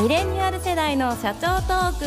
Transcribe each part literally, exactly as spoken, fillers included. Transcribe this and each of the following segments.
ミレニアル世代の社長トーク。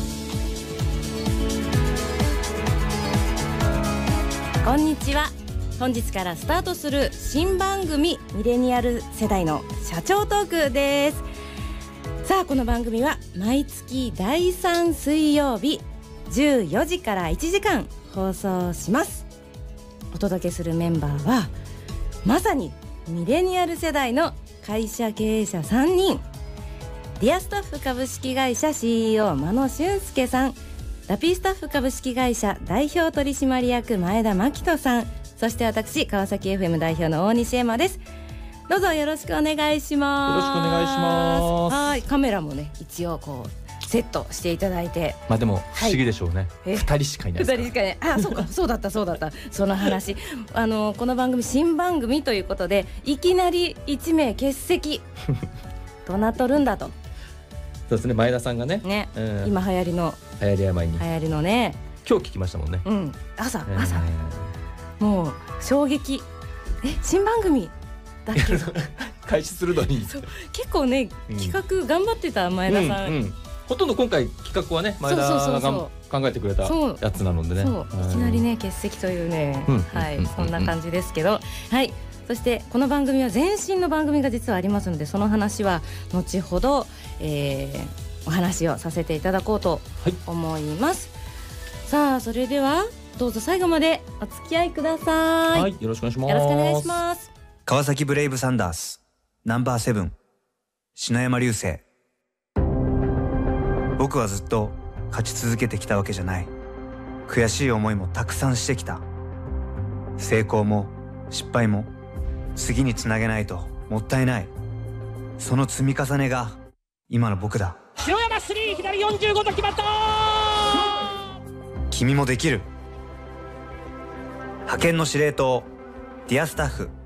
こんにちは。本日からスタートする新番組ミレニアル世代の社長トークです。さあ、この番組は毎月だいさん水曜日じゅうよじからいちじかん放送します。お届けするメンバーはまさにミレニアル世代の会社経営者さんにん、ディアスタッフ株式会社 シーイーオー 真野俊介さん、ラピースタッフ株式会社代表取締役前田真希人さん、そして私川崎 エフエム 代表の大西恵馬です。どうぞよろしくお願いします。 よろしくお願いします。 はい、カメラもね一応こうセットしていただいて、 まあでも不思議でしょうね、はい、ふたりしかいないですから。 ふたりしかね、あ、そうかそうだったそうだったその話あのこの番組新番組ということでいきなりいちめい欠席となっとるんだと。 そうですね、前田さんがね、 ね、 うん、 今流行りの流行り病に流行りのね、 今日聞きましたもんね、 うん、朝朝、 えー、 もう衝撃、え新番組だっけ開始するのにそう結構ね、うん、企画頑張ってた前田さん、うんうん、 ほとんど今回企画はね前田が考えてくれたやつなのでね、 そうそう、いきなりね欠席というね、うん、はい、うん、そんな感じですけど、はい。そしてこの番組は前身の番組が実はありますので、その話は後ほど、えー、お話をさせていただこうと思います、はい、さあそれではどうぞ最後までお付き合いください。 はい、よろしくお願いします。 よろしくお願いします。 川崎ブレイブサンダースナンバーセブン篠山流星。僕はずっと勝ち続けてきたわけじゃない。悔しい思いもたくさんしてきた。成功も失敗も次につなげないともったいない。その積み重ねが今の僕だ。 篠山スリー左よんじゅうごど決まった。 君もできる。派遣の司令塔ディアスタッフ。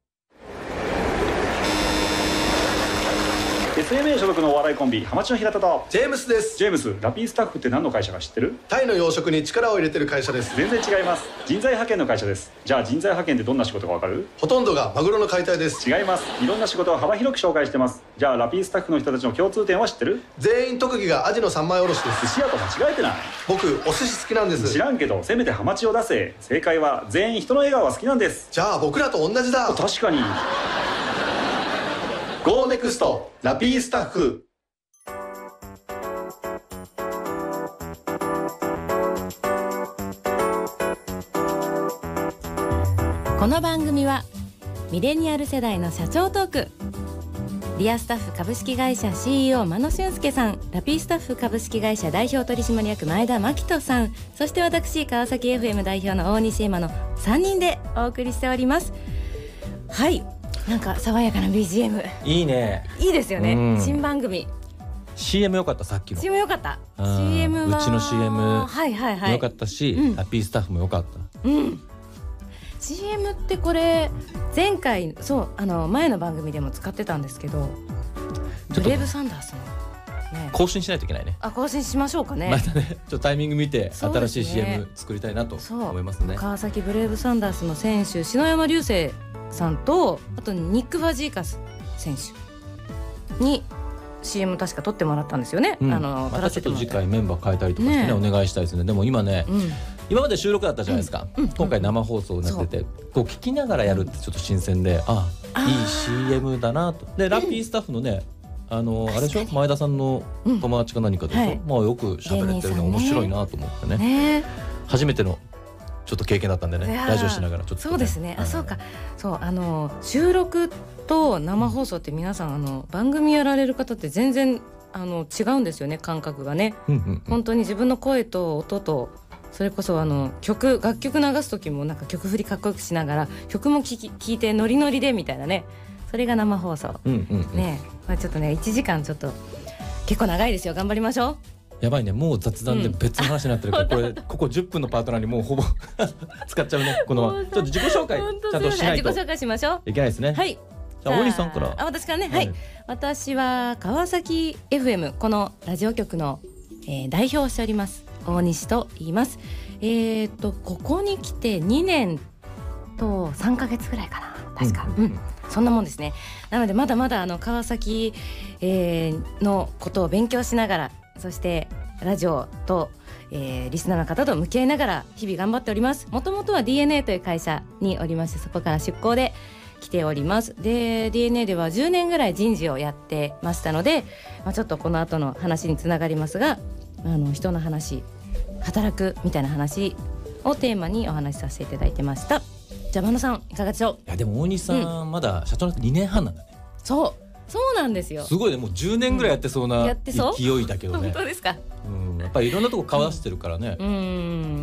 エスエムエー 所属のお笑いコンビハマチの平田とジェームスです。 ジェームス、ラピースタッフって何の会社か知ってる？ タイの養殖に力を入れてる会社です。 全然違います。人材派遣の会社です。じゃあ人材派遣ってどんな仕事かわかる？ ほとんどがマグロの解体です。 違います。いろんな仕事を幅広く紹介してます。じゃあラピースタッフの人たちの共通点は知ってる？ 全員特技がアジの三枚おろしです。 寿司屋と間違えてない？ 僕お寿司好きなんです。 知らんけどせめてハマチを出せ。正解は全員人の笑顔が好きなんです。 じゃあ僕らと同じだ。 確かに。 ゴーネクストラピースタッフ。 この番組はミレニアル世代の社長トーク、ディアスタッフ株式会社 シーイーオー 真野俊介さん、ラピースタッフ株式会社代表取締役前田真希人さん、そして私川崎 エフエム 代表の大西恵馬のさんにんでお送りしております。はい、なんか爽やかな ビージーエムいいね。 いいですよね、うん、新番組シーエム 良かった。さっきのシーエム 良かった。 シーエム はうちの シーエムはいはいはい良かったし、うん、ラピースタッフも良かった。 うん、シーエム ってこれ前回そうあの前の番組でも使ってたんですけど、ブレイブサンダースの、ね、 更新しないといけないね。 あ、更新しましょうかね。 またね、ちょっとタイミング見て新しい シーエム 作りたいなと思いますね。 川崎ブレイブサンダースの選手篠山流星さんと、あとニック・ファジーカス選手に シーエム 確か撮ってもらったんですよね、うん、あのまたちょっと次回メンバー変えたりとかしてね、ねお願いしたいですね。でも今ね、うん、今まで収録だったじゃないですか、うんうん、今回生放送になってて、こう聞きながらやるってちょっと新鮮で、ああいい シーエム だなと。でラッピースタッフのね、あのあれでしょ、前田さんの友達か何かでしょ、うんはい、まあよく喋れてるの面白いなと思ってね、ね初めてのちょっと経験だったんでね、ラジオしながらちょっと、ね、 そうですね、あ、そうか、そうあの収録と生放送って皆さんあの番組やられる方って全然あの違うんですよね、感覚がね、うんうんうん、本当に自分の声と音と、それこそあの曲楽曲流す時もなんか曲振りかっこよくしながら曲も聴き聞いてノリノリでみたいなね、それが生放送、うんうんうん、ね、まあ、ちょっとねいちじかんちょっと結構長いですよ、頑張りましょう。 やばいね、もう雑談で別の話になってるから、うん、これここじゅっぷんのパートナーにもうほぼ使っちゃうね。このちょっと自己紹介ちゃんとしないと自己紹介しましょう。 いけないですね。 はい、 じゃあ大西さんから。 あ、私からね、はい、はい、私は川崎 エフエム このラジオ局の、えー、代表をしております大西と言います。えーとここに来てにねんとさんかげつぐらいかな、確か、うんうん、 そんなもんですね。なのでまだまだあの川崎、えー、のことを勉強しながら、そしてラジオと、えー、リスナーの方と向き合いながら日々頑張っております。もともとは ディーエヌエー という会社におりまして、そこから出向で来ております。で ディーエヌエー ではじゅうねんぐらい人事をやってましたので、まあ、ちょっとこの後の話につながりますが、あの人の話、働くみたいな話をテーマにお話しさせていただいてました。じゃあ真野さんいかがでしょう。 いやでも大西さん、うん、まだ社長になってにねんはんなんだね。 そうそうなんですよ。 すごいね、もうじゅうねんぐらいやってそうな勢いだけどね、 うん、本当ですか。 うん、やっぱりいろんなとこ顔出してるからね、うん、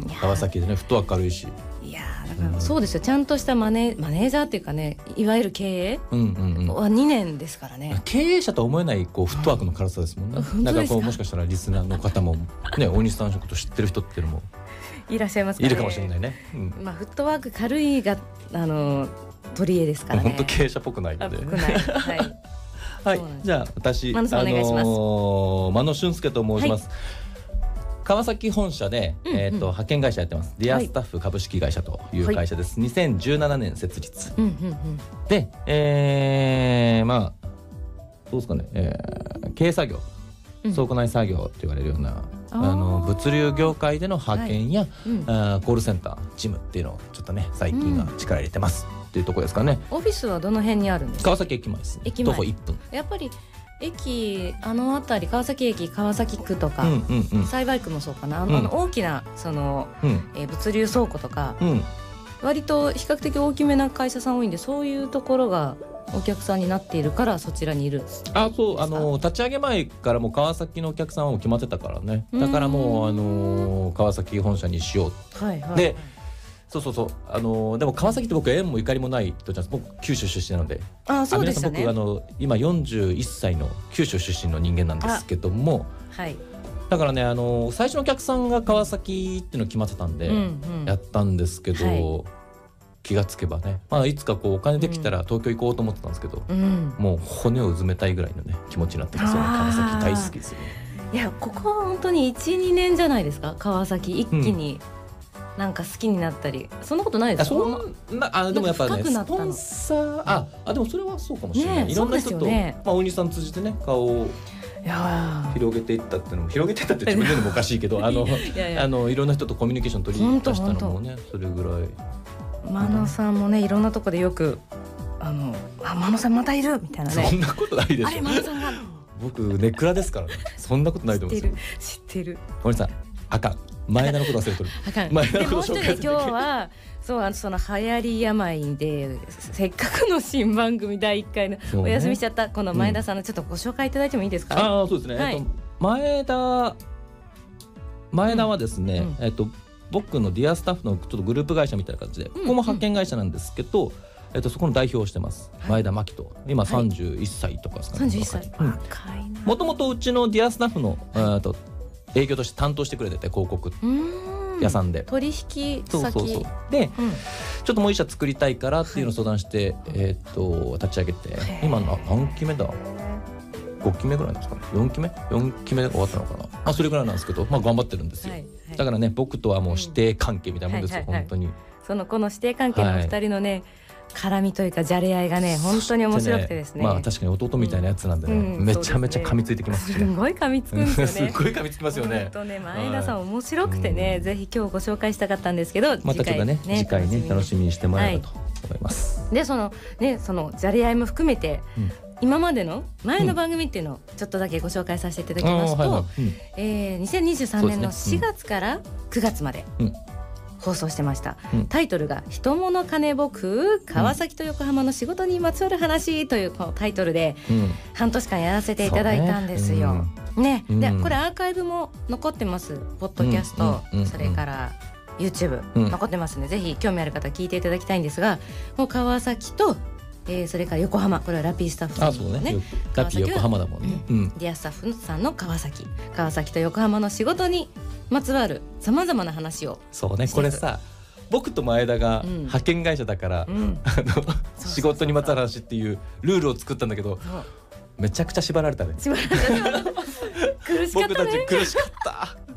川崎でね、フットワーク軽いし、 いやだからそうですよ、ちゃんとしたマネ、マネージャーっていうかね、いわゆる経営はにねんですからね、うんうんうん、経営者とは思えないこうフットワークの軽さですもんね、うん、なんかこうもしかしたらリスナーの方もね大西さんのこと知ってる人っていうのもいらっしゃいますかね。 いるかもしれないね、うん、 まあ、フットワーク軽いがあの取り柄ですからね。 本当経営者っぽくないので、 ぽくないはいはい、じゃあ私真野さんお願いします。 あのー、真野俊介と申します、はい、川崎本社で、うんうん、えー、と派遣会社やってます、ディアスタッフ株式会社という会社です、はい、にせんじゅうななねん設立、うんうんうん、で、えー、まあどうですかね、えー、経営作業、倉庫内作業と言われるような、うん、あの物流業界での派遣や、はい、うん、あコールセンター事務っていうのをちょっとね最近は力入れてます、うんっていうところですかね。 オフィスはどの辺にあるんですか。 川崎駅前です。 駅前徒歩いっぷん。 やっぱり駅あの辺り、川崎駅、川崎区とか、 うんうんうん、 幸区もそうかな、あの、うん、大きなその、うん、えー、物流倉庫とか、うん、割と比較的大きめな会社さん多いんで、そういうところがお客さんになっているからそちらにいる。 あ、そう、あの立ち上げ前からもう川崎のお客さんは決まってたからね。だからもうあの川崎本社にしよう。はいはい、で。そうそうそう、あのー、でも川崎って僕縁もゆかりもない人じゃん。僕九州出身なので、 あ、そうでしたね。 僕あの今よんじゅういっさいの九州出身の人間なんですけども、 はい、 だからね、あのー、最初のお客さんが川崎っていうの決まってたんで、うんうん、やったんですけど、はい、気がつけばね、まあ、いつかこうお金できたら東京行こうと思ってたんですけど、うん、もう骨をうずめたいぐらいのね気持ちになってますよね。川崎大好きですよね。 いや、ここは本当に いちにねんじゃないですか。川崎一気に、うん、なんか好きになったり、そんなことないですか。 そんな、あ、でもやっぱね、スポンサー、ああ、でもそれはそうかもしれない、ね、いろんな人と、ね、まあ、大西さん通じてね顔をいや広げていったっていうのも、広げていったって自分で言うのもおかしいけどあのいやいや、あのいろんな人とコミュニケーション取り出したのもね、それぐらい。 真野さんもね、いろんなとこでよくあのあ真野さんまたいるみたいなね。 そんなことないでしょ。 あれ真野さんが僕ネクラですからね。そんなことないと思うんですよ。 知ってる知ってる。 大西さん、あかん、前田のこと忘れてる。 あかん。前田のこと紹介する。でもう一人今日はそうあのその流行り病でせっかくの新番組だいいっかいのお休みしちゃったこの前田さんのちょっとご紹介いただいてもいいですか。 うん、ああ、そうですね。はい、えっと、前田前田はですね、うん、えっと僕のディアスタッフのちょっとグループ会社みたいな感じで、ここも派遣会社なんですけど、うんうん、えっと、そこの代表をしてます、はい、前田真希と、今さんじゅういっさいとかですかね。 さんじゅういっさい、若いな。 もともとうちのディアスタッフの、はい、と営業として担当してくれてて、広告屋さんで取引先、 そうそうそうで、うん、ちょっともう一社作りたいからっていうのを相談して、はい、えー、っと立ち上げて、今の何期目だごきめぐらいですかね。よんきめよんきめで終わったのかな、まあ、それぐらいなんですけど、まあ、頑張ってるんですよ、はいはい、だからね、僕とはもう師弟関係みたいなもんですよ、うん、はいはいはい、本当にそのこの師弟関係のふたりのね、はい、絡みというかじゃれ合いがね本当に面白くてですね、 まあ、確かに弟みたいなやつなんでね、うん、めちゃめちゃ噛みついてきますし、ね、 すごい噛みつくんですよね。 すごい噛みつきますよね。 本当ね、前田さん面白くてね、はい、ぜひ今日ご紹介したかったんですけど、 またちょっとね、次回ね楽しみにしてもらえればと思います、 はい、でそのねそのじゃれ合いも含めて、うん、今までの前の番組っていうのをちょっとだけご紹介させていただきますと、うん、えー、にせんにじゅうさんねんのしがつからくがつまで、うん、放送してました、うん、タイトルが人物金僕川崎と横浜の仕事にまつわる話というこのタイトルで半年間やらせていただいたんですよ、ね、うん、でこれアーカイブも残ってます。ポッドキャスト、うん、それから YouTube 残ってますので、うん、ぜひ興味ある方聞いていただきたいんですが、もう川崎とえー、それから横浜、これはラピースタッフさんの ね, ねラピー横浜だもんね、 うんうん、ディアスタッフさんの川崎川崎と横浜の仕事にまつわるさまざまな話を。 そうね、これさ僕と前田が派遣会社だから、うん、あの仕事にまつわる話っていうルールを作ったんだけど、めちゃくちゃ縛られたね。 縛られた苦しかったね。 僕たち苦しかった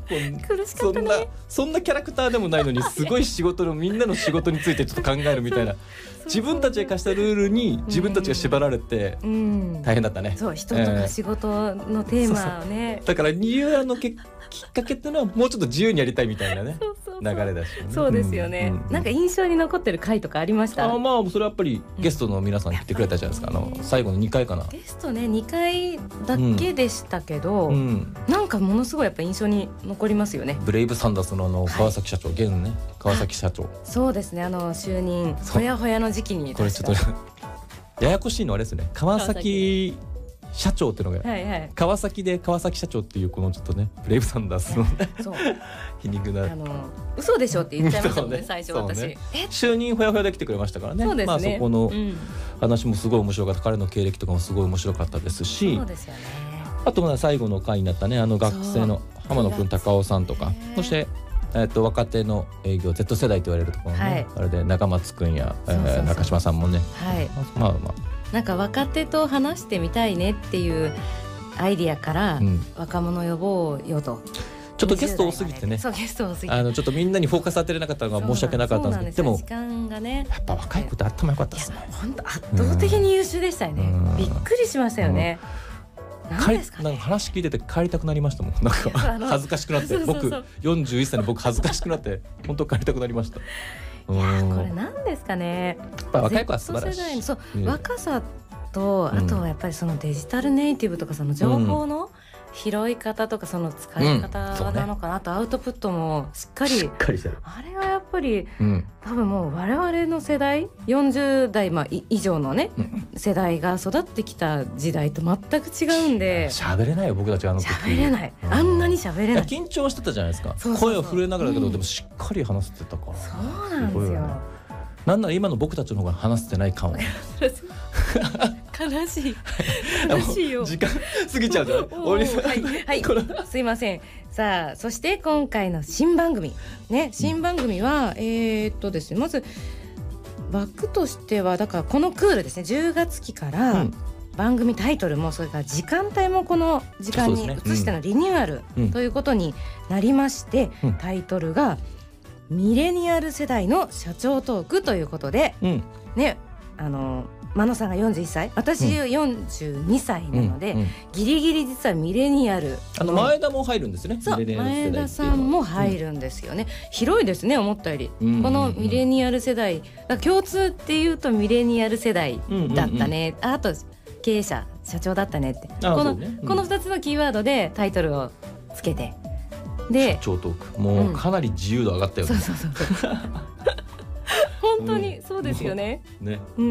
苦しかったね。 そんなそんなキャラクターでもないのにすごい仕事のみんなの仕事についてちょっと考えるみたいな自分たちが課したルールに自分たちが縛られて大変だったね。 そう、人とか仕事のテーマをね、 えー、そうそうだからニューアのきっかけっていうのはもうちょっと自由にやりたいみたいなねそうそうそう流れだし、ね、 そうですよね、うんうん、なんか印象に残ってる回とかありました？ あ、まあそれはやっぱりゲストの皆さん来てくれたじゃないですか、うん、あの最後のにかいかな。 ゲストねにかいだけでしたけど、 うんうん、なんかものすごいやっぱ印象に残りますよね。 ブレイブサンダースのあの川崎社長、はい、現ね川崎社長、 そうですね、あの就任ほやほやの時期にこれちょっとややこしいのあれですね、川崎社長っていうのが、はいはい、川崎で川崎社長っていうこのちょっとねブレイブサンダースのそう皮肉なあの嘘でしょって言っちゃいましたもんね、ね最初私、ね、 就任ほやほやで来てくれましたからね。そうですね、まあ、そこの話もすごい面白かった、彼の経歴とかもすごい面白かったですし、 そうですよね、 あとまあ最後の回になったねあの学生の浜野くん高尾さんとか、そしてえー、と若手の営業 Z 世代と言われるところの、ね、はい、あれで中松くんやそうそうそう、えー、中島さんもね、はい、まあまあなんか若手と話してみたいねっていうアイディアから、うん、若者呼ぼうよと。 ちょっとゲスト多すぎてね、 そうゲスト多すぎてあのちょっとみんなにフォーカス当てれなかったのが申し訳なかったんですけど、でも時間がねやっぱ若い子って頭良かったですね。 本当圧倒的に優秀でしたよね、うん、びっくりしましたよね、うん、なんですかね、 なんか話聞いてて帰りたくなりましたもん。なんか恥ずかしくなって僕よんじゅういっさいの僕恥ずかしくなって本当帰りたくなりました。 いやこれなんですかね、 やっぱ若い子は素晴らしい。 そう、うん、若さとあとはやっぱりそのデジタルネイティブとかその情報の拾い方とかその使い方なのかな、うんね、あとアウトプットもしっかりしっかりしてる。 あれはやっぱり、うん、多分もう我々の世代よんじゅうだい、まあ、以上のね、うん、世代が育ってきた時代と全く違うんで喋れないよ僕たちあの時。 喋れない、うん、あんなに喋れない。 緊張してたじゃないですか。そうそうそう、声を震えながらだけど、うん、でもしっかり話してたから。 そうなんですよ、ね、 なんなら今の僕たちの方が話してない感を悲しい悲しいよ。 時間過ぎちゃうじゃん大西さん、 はい、はい、すいません。さあそして今回の新番組ね、新番組は、うん、えー、っとですねまず枠としてはだからこのクールですねじゅうがつ期から、うん、番組タイトルもそれから時間帯もこの時間に移してのリニューアルということになりまして、うん、タイトルがミレニアル世代の社長トークということで、うん、ね、あの真野さんがよんじゅういっさい、私よんじゅうにさいなので、うんうん、ギリギリ実はミレニアルあの前田も入るんですね。 そう前田さんも入るんですよね、うん、広いですね思ったより、うんうんうん、このミレニアル世代共通っていうとミレニアル世代だったね、うんうんうん、あと経営者社長だったねってこの、ね、うん、このふたつのキーワードでタイトルをつけてで社長トークもうかなり自由度上がったよね、 うん、そうそうそうそう本当にそうですよね。 うん、ね、 うん、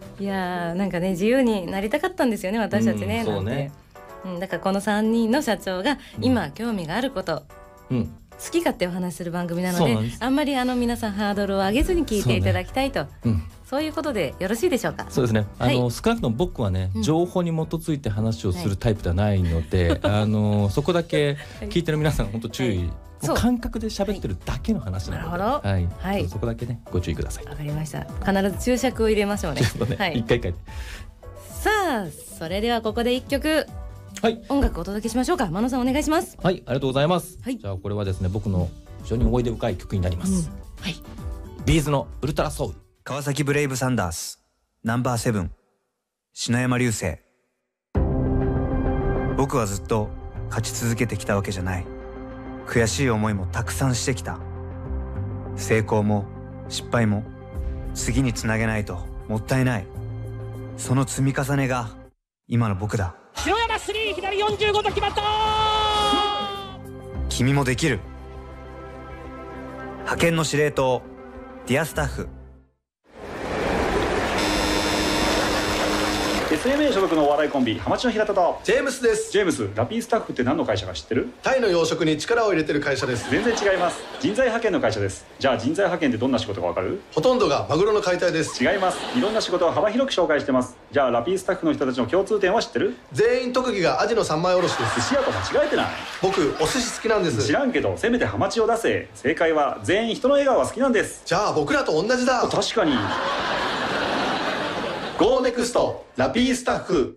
いやなんかね自由になりたかったんですよね私たちね。うん、そうね。うん、だからこのさんにんの社長が今興味があること、うん、好き勝手お話しする番組なの で, であんまりあの皆さんハードルを上げずに聞いていただきたいと。そうね、うんそういうことでよろしいでしょうか。 そうですね。あの、はい、少なくとも僕はね、情報に基づいて話をするタイプではないので、はい、あのそこだけ聞いてる皆さん本当注意、はい、もう感覚で喋ってるだけの話なので、はい、はい、そこだけねご注意ください。 わかりました。必ず注釈を入れましょうね。 ね、はい、一回一回。 さあそれではここで一曲、はい、音楽をお届けしましょうか。真野さんお願いします。 はい、ありがとうございます。はい、じゃあこれはですね僕の非常に思い出深い曲になります。うん、はい、ビーズのウルトラソウル。 川崎ブレイブサンダースナンバーセブン篠山流星。僕はずっと勝ち続けてきたわけじゃない。悔しい思いもたくさんしてきた。成功も失敗も次につなげないともったいない。その積み重ねが今の僕だ。 篠山スリー左よんじゅうご度決まった。 君もできる。派遣の司令塔ディアスタッフ。 エスエムエー 所属のお笑いコンビハマチの平田とジェームスです。 ジェームス、ラピースタッフって何の会社か知ってる？ タイの養殖に力を入れてる会社です。 全然違います。人材派遣の会社です。じゃあ人材派遣ってどんな仕事かわかる？ ほとんどがマグロの解体です。 違います。いろんな仕事を幅広く紹介してます。じゃあラピースタッフの人たちの共通点は知ってる？ 全員特技がアジの三枚おろしです。 寿司屋と間違えてない？ 僕お寿司好きなんです。 知らんけどせめてハマチを出せ。正解は全員人の笑顔が好きなんです。 じゃあ僕らと同じだ。 確かに。 ゴーネクストラピースタッフ。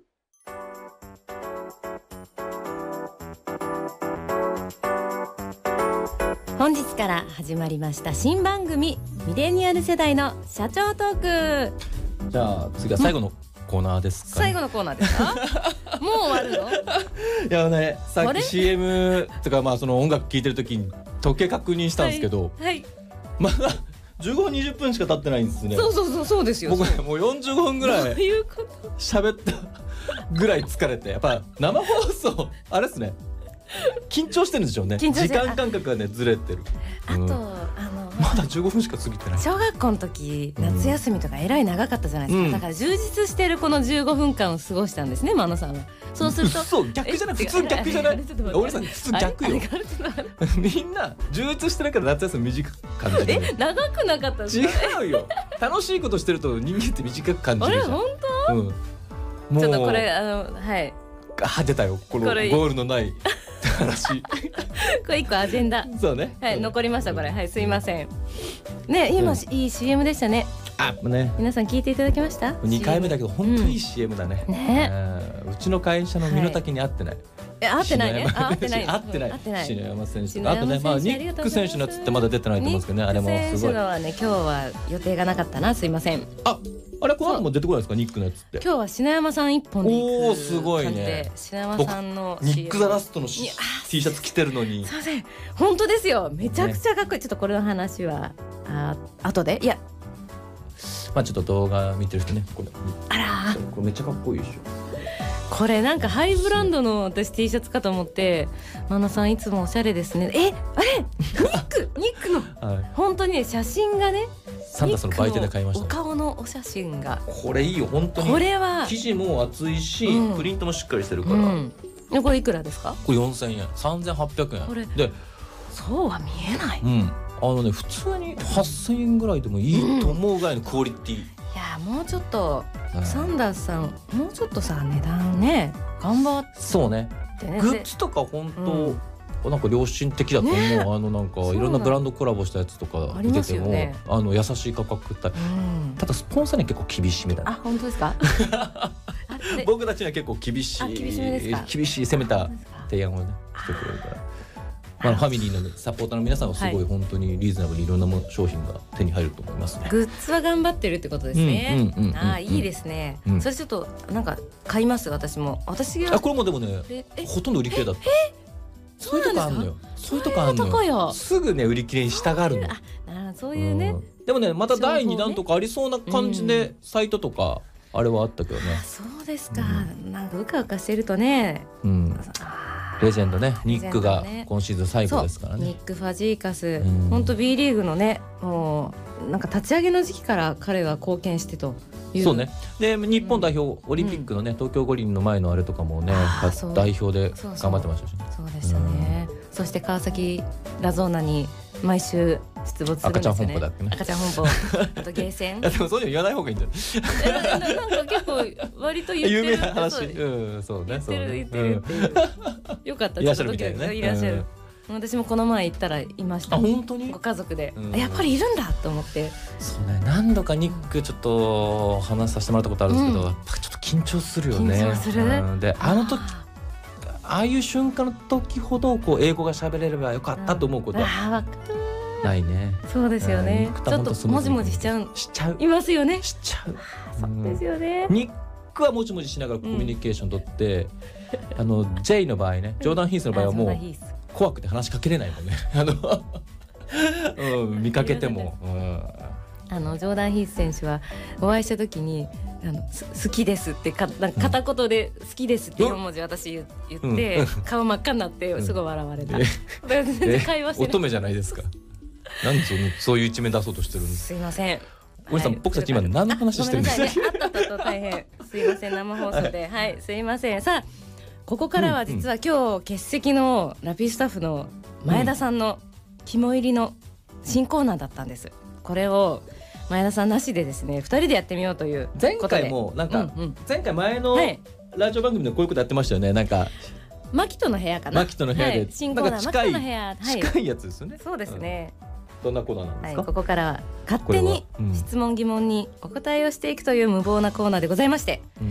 本日から始まりました新番組ミレニアル世代の社長トーク。 じゃあ次は最後のコーナーですかね。 最後のコーナーですか？もう終わるの？ いやね、さっき シーエム とかまあその音楽聴いてる時に時計確認したんですけど、 はい、はい、 まだじゅうごふんにじゅっぷんしか経ってないんですね。 そうそうそうそうですよ。 僕ねもうよんじゅうごふんぐらい喋ったぐらい疲れて、やっぱ生放送あれですね、緊張してるんでしょうね。時間感覚がねずれてる。 あと、うん、あのまだじゅうごふんしか過ぎてない。 小学校の時夏休みとかえらい長かったじゃないですか、うん、だから充実してるこのじゅうごふんかんを過ごしたんですね、真野さんは。そうするとそう逆じゃない、普通逆じゃない。俺さん普通逆よ。みんな充実してるから夏休み短く感じる。 え、長くなかったですか？ 違うよ、楽しいことしてると人間って短く感じるじゃん。 あれ本当？うん、もうちょっとこれあのはいあ出たよ、このゴールのない話これ一個アジェンダ。 そうね、 はい、残りましたこれ。はい、すいませんね。今、うん、いい シーエム でしたね。 あ、ね、 皆さん聞いていただきました？ にかいめだけど本当にいい シーエム だね。うん、ね、うちの会社の身の丈に合ってない。 え、合ってないね。合ってない。 合ってない。 合ってない。 篠山選手とあとね、まあニック選手のやつってまだ出てないと思うんですけどね。あれもすごい。 選手のはね、今日は予定がなかったな。すいません。 あ、あれこの後も出てこないですか、ニックのやつって。 今日は篠山さん一本で行く。 おお、すごいね。 篠山さんのニックザラストの T シャツ着てるのに。 すいません。本当ですよ。めちゃくちゃかっこいい。ちょっとこれの話はあ後で。いや。 まあちょっと動画見てる人ね、これ。 あら。 これめっちゃかっこいいでしょ。 これなんかハイブランドの私 T シャツかと思って、真野さんいつもおしゃれですね。え、あれニックニックの、はい、本当にね写真がね、 サンタさんの売店で買いました、ね、 お顔のお写真がこれいいよ本当に。 これは生地も厚いし、うん、プリントもしっかりしてるから、うん、 これいくらですか？これよんせんえん、さんぜんはっぴゃくえん。これでそうは見えない、 うん、あのね普通にはっせんえんぐらいでもいいと思うぐらいのクオリティ、うん、いやもうちょっと、うん、サンダースさんもうちょっとさ値段ね頑張って、ね、 そうね、グッズとか本当、うん、なんか良心的だと思う、ね、あのなんかいろんなブランドコラボしたやつとか見てても あ,、ね、あの優しい価格帯、うん、ただスポンサーには結構厳しめだね。 あ、本当ですか？ 僕たちには結構厳しい厳しめですか？ 厳しい攻めた提案をねしてくれるから、まあ、ファミリーのサポーターの皆さんはすごい本当にリーズナブルにいろんなも商品が手に入ると思いますね。 グッズは頑張ってるってことですね。ああ、いいですね、うん、それちょっとなんか買います。私も私があこれもでもねほとんど売り切れだった。えそういうとこあんのよ。そういうとこあんのよ。すぐね売り切れに従うの。 あ、そういうね、 うん、でもねまただいにだんとかありそうな感じでサイトとかあれはあったけどね。 あ、そうですか、うん、なんかうかうかしてるとね、 うん、レジェンドね、ニックが今シーズン最後ですからね。 ニック・ファジーカス、本当 B リーグのね、もうなんか立ち上げの時期から彼は貢献してという。 そうね。で日本代表、うん、オリンピックのね、東京五輪の前のあれとかもね、代表で頑張ってましたし、ね、 そうでしたね、うん、そして川崎ラゾーナに毎週出没するんですよね。 赤ちゃん本舗だっけね。 赤ちゃん本舗、あとゲーセン。 いやでもそういうの言わない方がいいんじゃない。 な, なんか結構割と言ってる。 有名な話。うん、そうね。 言ってる言ってるっていう。よかった。 いらっしゃるみたいなね。 いらっしゃる。私もこの前行ったらいました。 あ、本当に？ ご家族で、やっぱりいるんだと思って。 そうね。何度かニックちょっと話させてもらったことあるんですけど、やっぱちょっと緊張するよね。 緊張する。 で、あの時。ああいう瞬間の時ほどこう英語が喋れればよかったと思うことはないね。 そうですよね。ちょっともじもじしちゃうしちゃういますよね。 しちゃう。 そうですよね。 ニックはもじもじしながらコミュニケーション取って、あの J の場合ね、ジョーダン・ヒースの場合はもう怖くて話しかけれないもんね。あの見かけても。 あのジョーダン・ヒース選手はお会いした時にあの好きですってか片言で好きですってよん文字私言って、うん、顔真っ赤になってすごい笑われた。全然会話してない。 乙女じゃないですか。なんでそういう一面出そうとしてるんです。 すいません。 おじさん、僕たち今何の話してるんですか。 あったったと大変すいません、生放送で、はい、すいません。さあここからは実は今日欠席のラピースタッフの前田さんの肝入りの新コーナーだったんです。これを前田さんなしでですねふたりでやってみようということで、 前回もなんか、うんうん、前回前のラジオ番組でこういうことやってましたよね。なんかマキトの部屋かな。 マキトの部屋で、はい、 新コーナーマキトの部屋、 はい、近いやつですよね。 そうですね、 うん、どんなコーナーなんですか。 はい、ここからは勝手に質問疑問にお答えをしていくという無謀なコーナーでございまして、うん、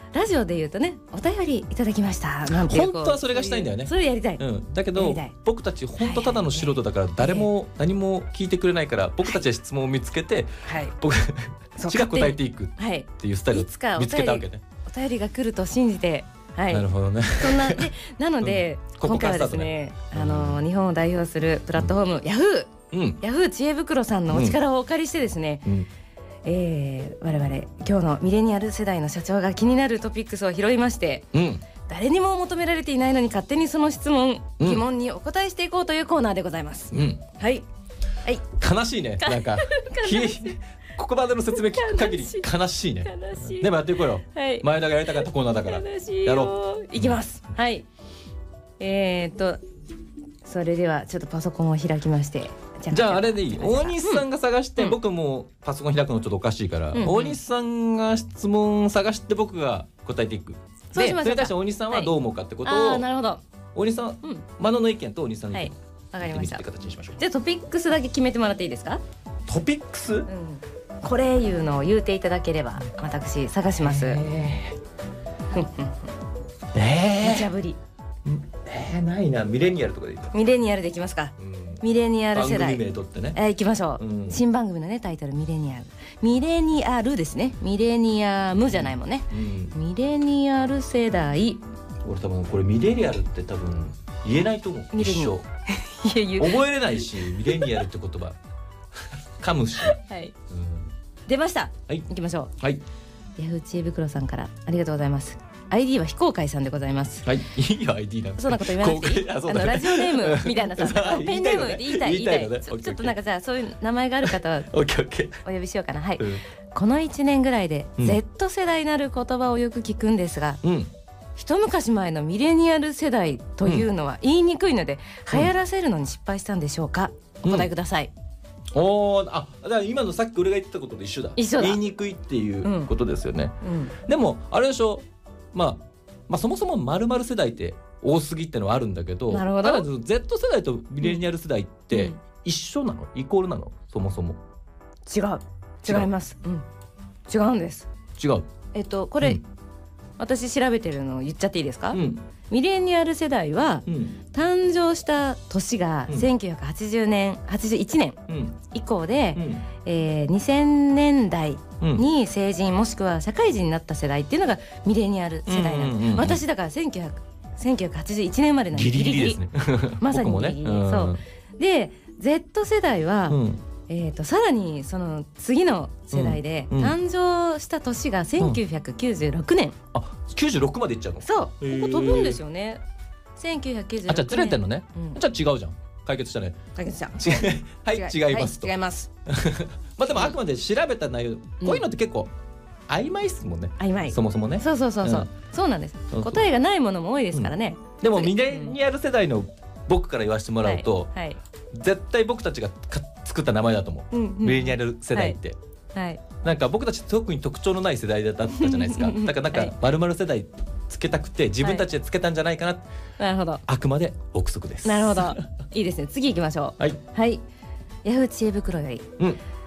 ラジオで言うとねお便りいただきましたなんていう本当はそれがしたいんだよね。 それやりたい、 うん、だけどやりたい僕たち本当ただの素人だから誰も何も聞いてくれないから僕たちは質問を見つけてはい、 僕そうたちが答えていくっはい、 ていうスタイルをいつかお便り見つけたわけね。 お便りが来ると信じて、はい、 なるほどね。 そんなでなので、 うんここ今回はですからスタートねねあの日本を代表するプラットフォーム、ヤフーうんヤフー知恵袋さんのお力をお借りしてですね、 うんえー、我々今日のミレニアル世代の社長が気になるトピックスを拾いまして、 うん誰にも求められていないのに勝手にその質問、 うん疑問にお答えしていこうというコーナーでございます。 うんはいはい悲しいねなんか悲しいきここまでの説明聞く限り悲しいね。 悲しいでもやっていこうよ。 はい前田がやりたかったコーナーだから悲しいやろよいきますはいえー、っとそれではちょっとパソコンを開きましてじゃああれでいい。大西さんが探して、 うん僕もパソコン開くのちょっとおかしいから、 うんうん大西さんが質問探して僕が答えていく。 そうしましょうかでそれに対して大西さんはどう思うかってことを、 ああーなるほど大西さんはうんマノの意見と大西さんの意見はいわかりましたって形にしましょう。 じゃあトピックスだけ決めてもらっていいですか。 トピックス、 うんこれいうのを言うていただければ私探します。 えふんふんー、え無茶ぶりー、えー、ないな。ミレニアルとかでいいか、 ミレニアルでいきますか。 うん、 ミレニアル世代番組名とってね。 えー、いきましょう、 うん新番組のねタイトルミレニアルミレニアルですね。ミレニアムじゃないもんね。 うん、 ミレニアル世代俺多分これミレニアルって多分言えないと思う。 ミレニ一生いや言う覚えれないしミレニアルって言葉噛むし、 はいうん、 出ました。 はい行きましょはい。 う。ヤフー知恵袋さんからありがとうございます。アイディー は非公開さんでございます。 はい、いいよ アイディー なんてそんなこと言わなくていい。あ公開あそうだねのラジオネームみたいなさそうペンネームで言いたい言いたい言いたいのねちょオッケーちょっとなんかじゃあそういう名前がある方はオッケーオッケー。 お呼びしようかな。はい、 うんこのいちねんぐらいでうん Z 世代なる言葉をよく聞くんですが、 うん、 一昔前のミレニアル世代というのは言いにくいので、 うん流行らせるのに失敗したんでしょうか、お答えください。 おお、あ、だから今のさっき俺が言ってたことと一緒だ。 一緒だ言いにくいっていうことですよね。 うんでもあれでしょ、まあ、まあそもそも丸々世代って多すぎってのはあるんだけど、 なるほどただ Z 世代とミレニアル世代ってうん一緒なの？イコールなの？そもそも違う違う違います、うん、違うんです。 違う。 えっとこれ、 うん私調べてるのを言っちゃっていいですか、 うんミレニアル世代はうん誕生した年がうんせんきゅうひゃくはちじゅうねんはちじゅういちねんうん以降で、 うんえーにせんねんだいうんに成人もしくは社会人になった世代っていうのがミレニアル世代なんです、 うんうんうんうん私だからせんきゅうひゃくせんきゅうひゃくはちじゅういちねん生まれなんでギリギリですね。 まさに僕もね。 ギリギリそうで Z 世代は、 うんえー、とさらにその次の世代で、 うんうん誕生した年がせんきゅうひゃくきゅうじゅうろくねん、 あ、きゅうじゅうろくまでいっちゃうの？ そうへーここ飛ぶんですよね。せんきゅうひゃくきゅうじゅうろくねんあ、じゃあずれてんのね。 うんじゃあ違うじゃん。解決したね。 解決した違うはい、違いますと。 はい、違いますまあでもあくまで調べた内容、こういうのって結構曖昧っすもんね。 曖昧そもそもね。 そうそうそうそう、 うんそうなんです。 そうそう答えがないものも多いですからね、 でもミレニアル世代の僕から言わせてもらうと、 はいはい絶対僕たちがか作った名前だと思う。 うんうんミレニアル世代って、 はいなんか僕たち特に特徴のない世代だったじゃないですか。だからなんはいか丸々世代つけたくて自分たちでつけたんじゃないかな、 なるほどあくまで憶測です。 なるほどいいですね。次行きましょう。 はい。 はいヤフー知恵袋より、 うん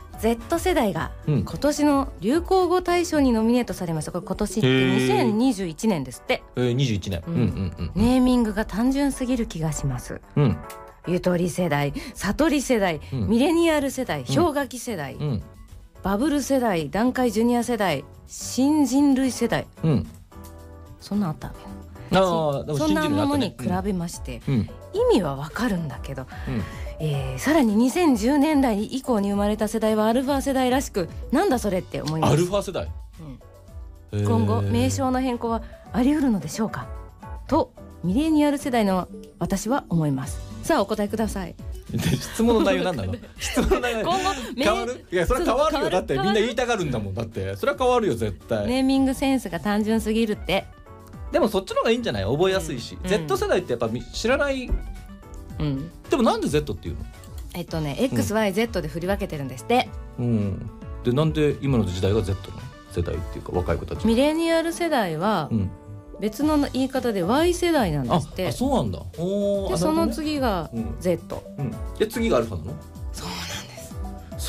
Z 世代がうん今年の流行語大賞にノミネートされました。これ今年ってへーにせんにじゅういちねんですって。 えー、にじゅういちねん。 ううんんうんうん。 ネーミングが単純すぎる気がします。 うんゆとり世代、悟り世代、 うんミレニアル世代、氷河期世代、 うんバブル世代、団塊ジュニア世代、新人類世代、 うん。 そんなあったわけああ、でもそんな信じるものに比べ、 べまして、 うんうん意味はわかるんだけど、 うんえーさらににせんじゅうねんだい以降に生まれた世代はアルファ世代らしく、なんだそれって思います。 アルファ世代。 うん今後名称の変更はあり得るのでしょうかとミレニアル世代の私は思います。さあお答えください。 で質問の内容なんなの？質問の内容今後名変わる？いやそれは変わるよ。だってみんな言いたがるんだもん。だってそれは変わるよ絶対。 ネーミングセンスが単純すぎるって。 でもそっちの方がいいんじゃない？覚えやすいし、 うん Z 世代ってやっぱみ知らない。 うんでもなんで Z っていうの？ えっとね エックスワイゼット で振り分けてるんですって。 うん。でなんで今の時代が Z の世代っていうか若い子たち。 ミレニアル世代はうん。 別の言い方で Y 世代なんであすってあ。そうなんだ。おお。 でその次がうん Z、 うん。で次がアルファなの？ そうなんです。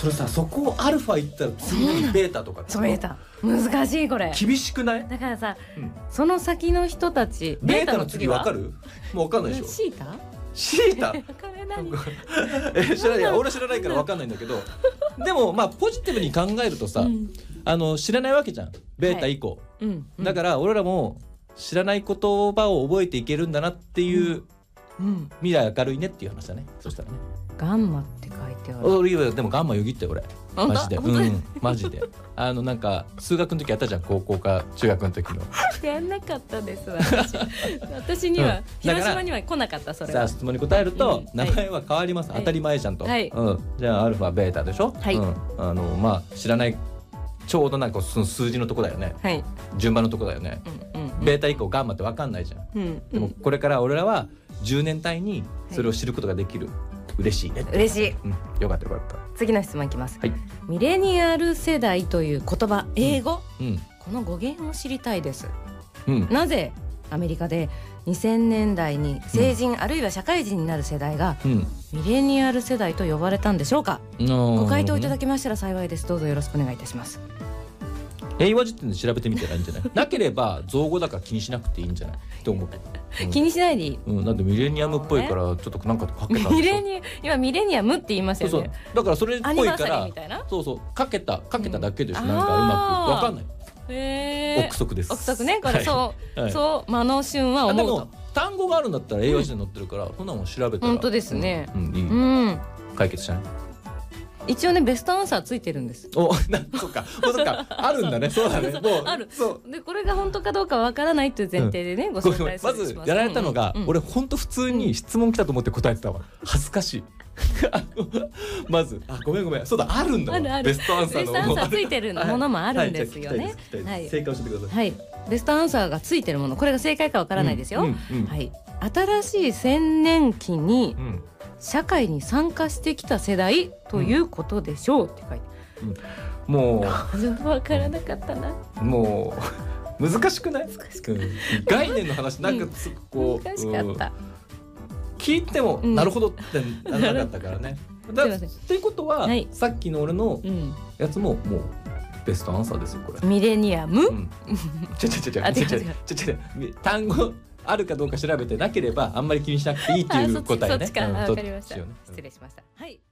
それさ、そこをアルファ言ったら次にベータとかってそうベータ難しいこれ。 厳しくない？ だからさ、 うん、 その先の人たちベータの次わかる？もうわかんないでしょ。 シータ？ シータ？え知らない。俺知らないからわかんないんだけど、でもまあポジティブに考えるとさ、うん、あの知らないわけじゃん。ベータ以降、はいうんうん、だから俺らも知らない言葉を覚えていけるんだなっていう、うん、未来明るいねっていう話だね。そしたらね。 ガンマって書いてある。 俺でもガンマよぎって俺マジで、うん、マジであのなんか数学の時やったじゃん、高校か中学の時の。 やんなかったです私私には、うん、広島には来なかった。それはさあ質問に答えると、うん、名前は変わります、はい、当たり前じゃんと、はいうん、じゃあアルファベータでしょ、はいうん、あのまあ知らないちょうどなんかその数字のとこだよね、はい、順番のとこだよね、うんうんうん、ベータ以降ガンマって分かんないじゃん、うんうん、でもこれから俺らはじゅうねん単位にそれを知ることができる、はい嬉しいね。 嬉しい、 うん、よかったよかった。 次の質問いきます、はい、ミレニアル世代という言葉、英語、うんうん、この語源を知りたいです、うん、なぜアメリカでにせんねんだいに成人、うん、あるいは社会人になる世代が、うん、ミレニアル世代と呼ばれたんでしょうか、うん、ご回答いただきましたら幸いです。どうぞよろしくお願いいたします。 英和辞典で調べてみたらいいんじゃない？なければ造語だから気にしなくていいんじゃないと思う、 うん、気にしないでいい、 うん、なんでミレニアムっぽいからちょっとなんかかけたんでしょ。 ミレニ今ミレニアムって言いますよね。 そうそうだからそれっぽいからそうそうかけたかけただけです、うん、なんかうまくわかんない。へー憶測です。 憶測ねこれ、はい、そう、はい、そう間の旬は思うと。 でも単語があるんだったら英和辞典に載ってるから、うん、そんなもん調べたら本当ですね、 うんうんいいうん、解決しない。 一応ねベストアンサーついてるんです。 おなそっかそうかあるんだね。そうだねもうあるそうでこれが本当かどうかわからないという前提でね、うん、ご紹介するまずやられたのが、うんうん、俺本当普通に質問来たと思って答えてたわ。恥ずかしいまずあごめんごめんそうだあるんだわ。あるあるベストアンサーのベストアンサーついてるものもあるんですよね。 はい、正解教えてください。 はいベストアンサーがついてるものこれが正解かわからないですよ、うんうんうん、はい新しい千年期に、うん社会に参加してきた世代ということでしょうって書いて、 うん、もうちょっと分からなかったな。 もう難しくない？ 難しくない概念の話なんかつこう難しかった、うん、 聞いてもなるほどってならなかったからね、うん、だっていうことは、はい、さっきの俺のやつももうベストアンサーですよこれ。 ミレニアム、うん、 ちょちょちょちょちょちょちょ単語あるかどうか調べてなければあんまり気にしなくていいっていう答えね。 そっちか、わかりました。失礼しました。はい。